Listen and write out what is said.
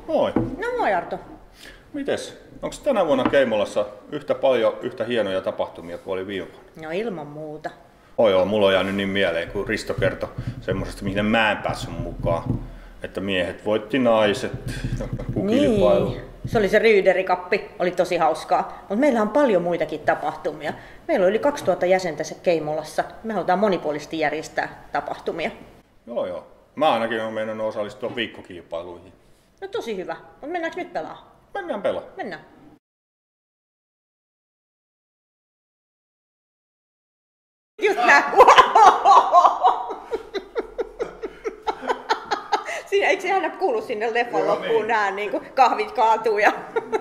Moi. No moi Arto. Mites? Onko tänä vuonna Keimolassa yhtä paljon yhtä hienoja tapahtumia kuin oli viime vuonna? No ilman muuta. Joo, mulla on jäänyt niin mieleen, kun Risto kertoi semmosesta, mihin mä en päässyt mukaan. Että miehet voitti naiset, kilpailu. Niin. Se oli se Ryyderikappi, oli tosi hauskaa. Mutta meillä on paljon muitakin tapahtumia. Meillä on yli 2000 jäsentä Keimolassa. Me halutaan monipuolisesti järjestää tapahtumia. Joo. Mä ainakin olen meinannut osallistua viikkokilpailuihin. No tosi hyvä. Mutta mennäänkö nyt pelaa? Mennään pelaa. Mennään. Just näin. Siinä, eikö se aina kuulu sinne leffan loppuun nää niin kahvit kaatuu ja